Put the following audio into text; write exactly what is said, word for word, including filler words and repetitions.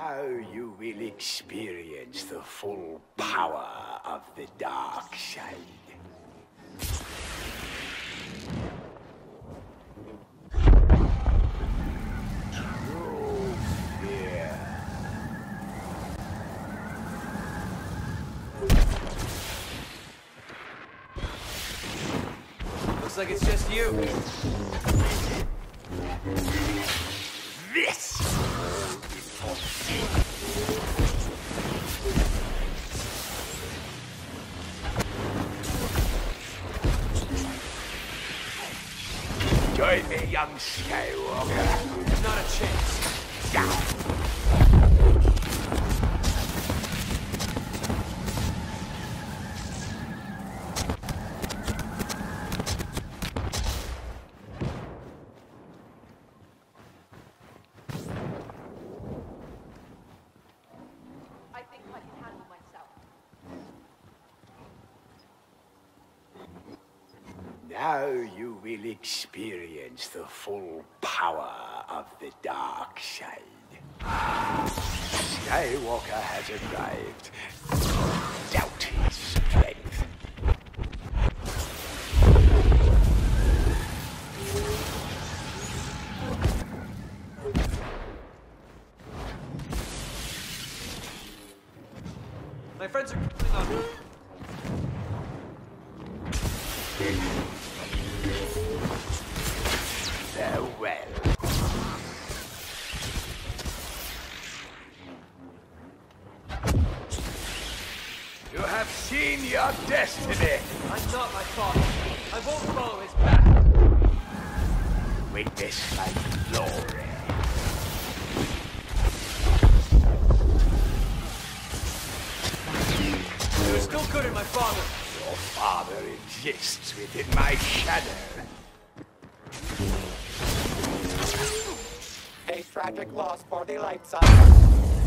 Now you will experience the full power of the dark side. Looks like it's just you. This! Join me, young Skywalker. Not a chance. Now you will experience the full power of the dark side. Skywalker has arrived. Doubt his strength. My friends are coming on me. Farewell. You have seen your destiny. I'm not my father. I won't follow his path. Witness my glory. You're still good at my father. Your father exists within my shadow. A tragic loss for the light side.